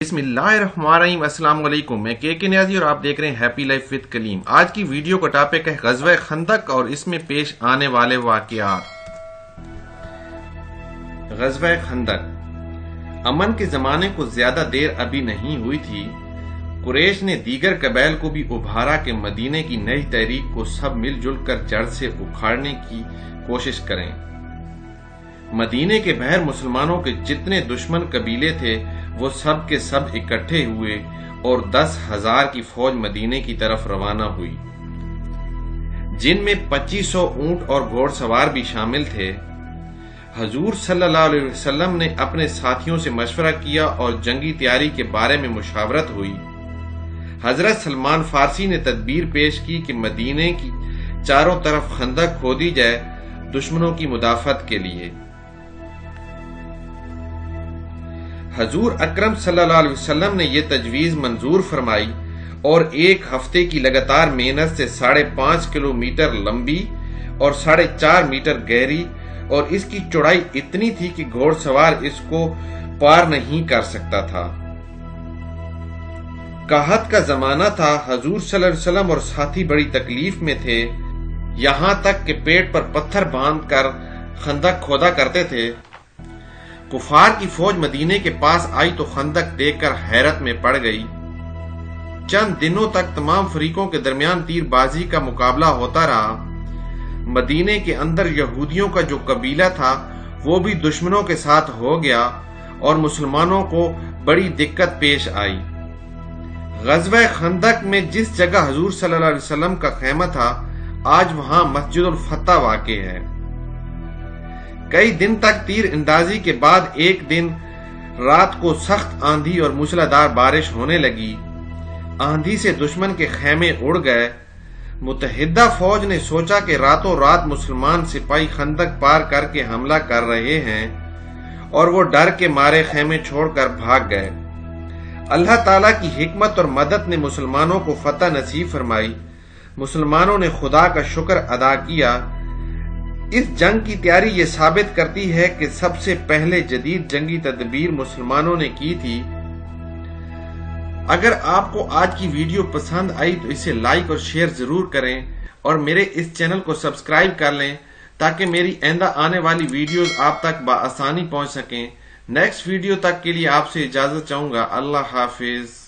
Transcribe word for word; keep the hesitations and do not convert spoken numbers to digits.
بسم اللہ الرحمن الرحیم۔ السلام علیکم، میں کے کے نیازی اور آپ دیکھ رہے ہیں ہیپی لائف وتھ کلیم۔ آج کی ویڈیو کا ٹاپک ہے غزوہ خندق اور اس میں پیش آنے والے واقعات۔ غزوہ خندق۔ امن کے زمانے کو زیادہ دیر ابھی نہیں ہوئی تھی، قریش نے دیگر قبائل کو بھی ابھارا کہ مدینے کی نئی تحریک کو سب مل جل کر جڑ سے اکھاڑنے کی کوشش کریں۔ مدینے کے باہر مسلمانوں کے جتنے دشمن قبیلے تھے وہ سب کے سب اکٹھے ہوئے اور دس ہزار کی فوج مدینے کی طرف روانہ ہوئی، جن میں پچیس سو اونٹ اور گھوڑ سوار بھی شامل تھے۔ حضور صلی اللہ علیہ وسلم نے اپنے ساتھیوں سے مشورہ کیا اور جنگی تیاری کے بارے میں مشاورت ہوئی۔ حضرت سلمان فارسی نے تدبیر پیش کی کہ مدینے کی چاروں طرف خندق کھودی جائے دشمنوں کی مدافعت کے لیے۔ حضور اکرم صلی اللہ علیہ وسلم نے یہ تجویز منظور فرمائی اور ایک ہفتے کی لگاتار محنت سے ساڑھے پانچ کلو میٹر لمبی اور ساڑھے چار میٹر گہری اور اس کی چوڑائی اتنی تھی کہ گھوڑ سوار اس کو پار نہیں کر سکتا تھا۔ قحط کا زمانہ تھا، حضور صلی اللہ علیہ وسلم اور ساتھی بڑی تکلیف میں تھے، یہاں تک کہ پیٹ پر پتھر باندھ کر خندق کھودا کرتے تھے۔ کفار کی فوج مدینے کے پاس آئی تو خندق دیکھ کر حیرت میں پڑ گئی۔ چند دنوں تک تمام فریقوں کے درمیان تیر بازی کا مقابلہ ہوتا رہا۔ مدینے کے اندر یہودیوں کا جو قبیلہ تھا وہ بھی دشمنوں کے ساتھ ہو گیا اور مسلمانوں کو بڑی دقت پیش آئی۔ غزوہ خندق میں جس جگہ حضور صلی اللہ علیہ وسلم کا خیمہ تھا آج وہاں مسجد الفتح واقع ہے۔ کئی دن تک تیر اندازی کے بعد ایک دن رات کو سخت آندھی اور موسلادھار بارش ہونے لگی۔ آندھی سے دشمن کے خیمے اڑ گئے۔ متحدہ فوج نے سوچا کہ راتوں رات مسلمان سپاہی خندق پار کر کے حملہ کر رہے ہیں اور وہ ڈر کے مارے خیمے چھوڑ کر بھاگ گئے۔ اللہ تعالیٰ کی حکمت اور مدد نے مسلمانوں کو فتح نصیب فرمائی۔ مسلمانوں نے خدا کا شکر ادا کیا۔ اس جنگ کی تیاری یہ ثابت کرتی ہے کہ سب سے پہلے جدید جنگی تدبیر مسلمانوں نے کی تھی۔ اگر آپ کو آج کی ویڈیو پسند آئی تو اسے لائک اور شیئر ضرور کریں اور میرے اس چینل کو سبسکرائب کر لیں تاکہ میری آئندہ آنے والی ویڈیوز آپ تک بآسانی پہنچ سکیں۔ نیکسٹ ویڈیو تک کے لیے آپ سے اجازت چاہوں گا۔ اللہ حافظ۔